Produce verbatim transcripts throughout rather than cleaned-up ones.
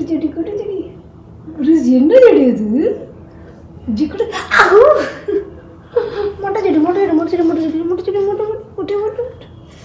செடி குட்டி செடி ப்ரூஸ் என்ன செடி அது ஜிக்குடு மொட்டை செடி மொட்டை செடி மொட்டை செடி மொட்டை செடி மொட்டை செடி மொட்டை மொட்டை மொட்டை மொட்டை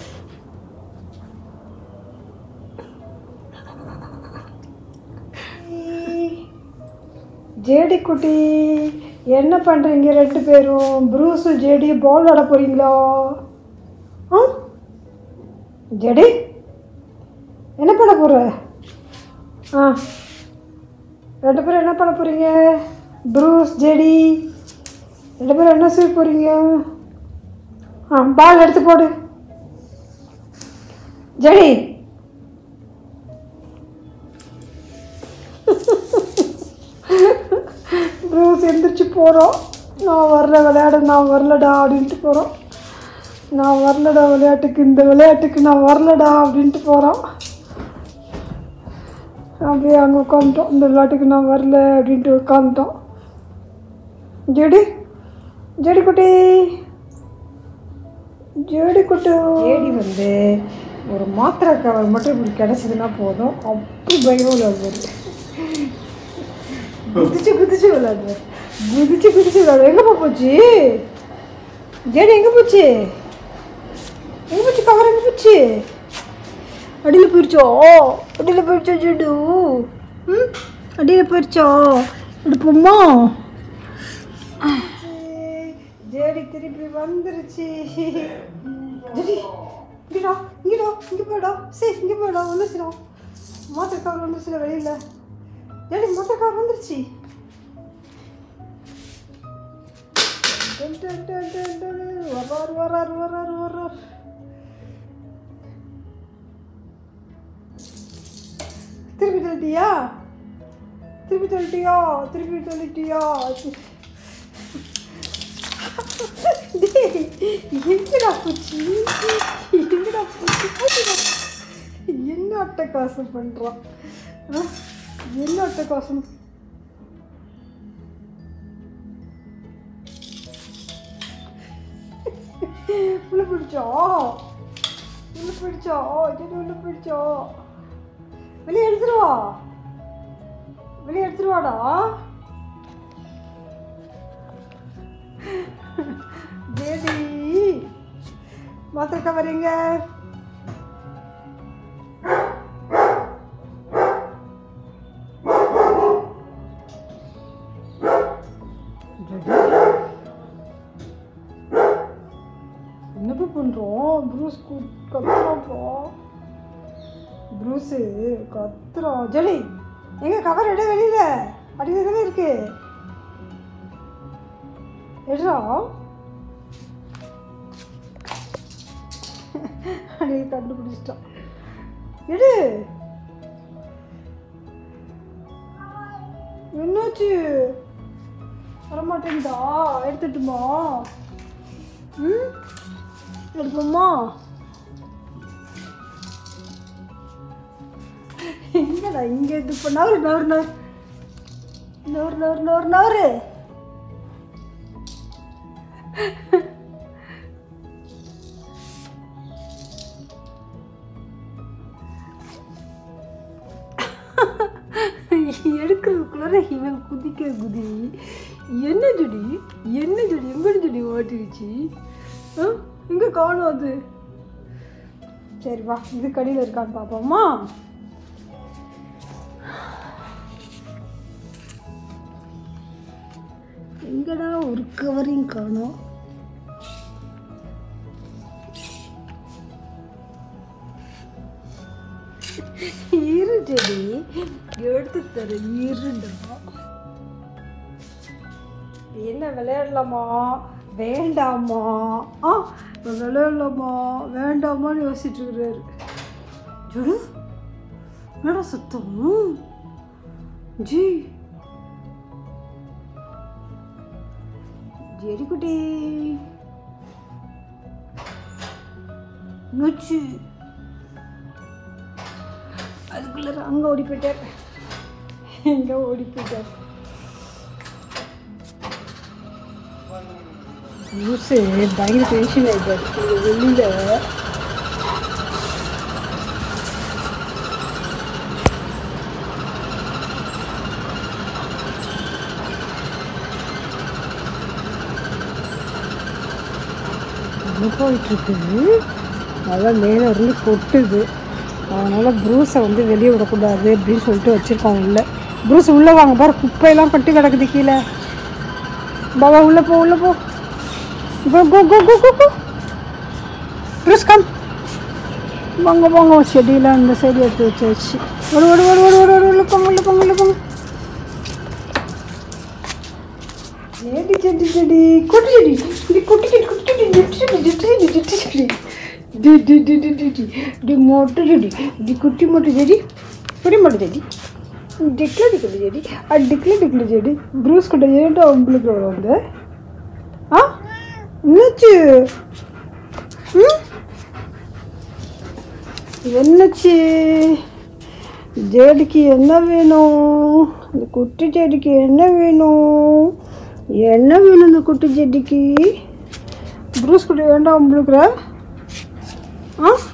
ஜேடி குட்டி என்ன பண்ணுறீங்க ரெண்டு பேரும் ப்ரூஸு ஜேடி பால் ஆட போகிறீங்களா ஆ ஜேடி என்ன பண்ண போகிற ஆ ரெண்டு பேரும் என்ன பண்ண போகிறீங்க ப்ரூஸ் ஜேடி ரெண்டு பேரும் என்ன செய்ய போகிறீங்க ஆ பால் எடுத்து போடு ஜேடி ப்ரூஸ் எந்திரிச்சு போகிறோம் நான் வரல விளையாட நான் வரலடா அப்படின்ட்டு போகிறோம் நான் வரலடா விளையாட்டுக்கு இந்த விளையாட்டுக்கு நான் வரலடா அப்படின்ட்டு போகிறோம் அப்படியே அங்கே உட்காந்துட்டோம் இந்த விளையாட்டுக்கு நான் வரல அப்படின்ட்டு உட்காந்துட்டோம் ஜேடி ஜேடி குட்டி ஜேடி குட்டி ஜேடி வந்து ஒரு மாத்திரை கவர் மட்டும் இப்படி கிடச்சிதுன்னா போதும் அப்படி பயமாக விளையாடுவார் குதிச்சு குதிச்சு விளையாடுவார் குதிச்சு குதிச்சு விளையாடு எங்கேப்பா போச்சு ஜேடி எங்கே போச்சு எங்கே போச்சு கவர் எங்கே போச்சு அடியில் போயிடுச்சோ அடியில் போயிடுச்சோ ஜேடு ம் அடியில் போயிடுச்சோ எடுப்போம்மா ஜேடி திருப்பி வந்துருச்சு ஜேடி இங்கடா இங்கடா இங்கே போய்டா சரி இங்கே போய்டா வந்துருச்சுடா மாத்திரை கவர் வந்துருச்சுல வெளியில் ஜேடி மாத்திரை கவர் வந்துருச்சு வரார் வரார் வரார் வரார் திருப்பி தள்ளிட்டியா திருப்பி தள்ளிட்டியா திருப்பி தள்ளிட்டியா எங்கடா போச்சு எங்கடா போச்சு என்ன அட்டகாசம் பண்ணுறான் என்ன அட்டகாசம் உள்ள பிடிச்சா உள்ள பிடிச்சா ஜெடி உள்ள பிடிச்சா வெளியே எடுத்துருவா வெளியே எடுத்துருவாடா ஜேடி மாத்திரை வரீங்க என்னப்பா பண்ணுறோம் ப்ரூஸ் கத்துறாப்பா ப்ரூஸு கத்துறோம் ஜெடி எங்க கவர் எடு வெளியில அடியில் தானே இருக்கு எடுறா அடியை கண்டுபிடிச்சிட்டான் எடு என்னாச்சு வரமாட்டேன்டா எடுத்துட்டுமா ம் எடுப்போம்மா எங்கடா இங்கே இது இப்போ நவரு நவரு நவரு நவரு நவரு நவரு நவரு எடுக்கிறதுக்குள்ள இவன் குதிக்க குதி என்ன ஜடி என்ன ஜடி எங்கடி ஜடி ஓட்டிடுச்சு ஆ இங்கே காணும் அது சரி வா இது கடியில் இருக்கான்னு பார்ப்போம்மா எங்கடா ஒரு கவரையும் காணும் இரு செடி எடுத்து தர இருண்டா என்ன விளையாடலாமா வேண்டாமா ஆ விளையாடலாமா வேண்டாமான்னு யோசிச்சுட்டு இருக்கிறாரு ஜுடு என்னடா சுத்தம் ஜி ஜெடி குட்டி நொச்சு அதுக்குள்ள அங்கே ஓடி போயிட்டார் எங்கே ஓடி போயிட்டார் லூசு பயங்கர டென்ஷன் ஆகிட்டார் வெளியில் உள்ளே போயிட்டுருக்குது. நல்லா மேலே இருந்து கொட்டுது. அதனால் ப்ரூஸை வந்து வெளியே விடக்கூடாது அப்படின்னு சொல்லிட்டு வச்சுருக்கோம் உள்ளே. ப்ரூஸ் உள்ளே வாங்க பாரு, குப்பையெல்லாம் கட்டி கிடக்குது கீழே. பாபா உள்ளே போ, உள்ளே போ. Go go go go go go Bruce come. வாங்க வாங்க, செடியெல்லாம் இந்த சைடு எடுத்து வச்சாச்சு. ஒரு ஒரு ஒரு ஒரு ஒரு ஒரு உள்ள போங்க, உள்ள போங்க, உள்ள போங்க. செடி செடி செடி குட்டி செடி, இது குட்டி செடி, குட்டி செடி, ஜிட்டு செடி, ஜிட்டு செடி, ஜிட்டு செடி, டி டி டி டி டி டி டி மொட்டு செடி, டி குட்டி மொட்டு செடி, குட்டி மொட்டு செடி, டிக்ல டிக்ல செடி, அது டிக்ல டிக்ல செடி. ப்ரூஸ் கிட்ட ஏன்டா உங்களுக்கு வந்து ஆ என்னாச்சு? ம் என்னச்சு? ஜேடிக்கு என்ன வேணும்? இந்த குட்டி செடிக்கு என்ன வேணும்? என்ன வேணும் இந்த குட்டி செடிக்கு? ப்ரூஸ் கிட்ட ஏன்டா உங்களுக்கு ஆ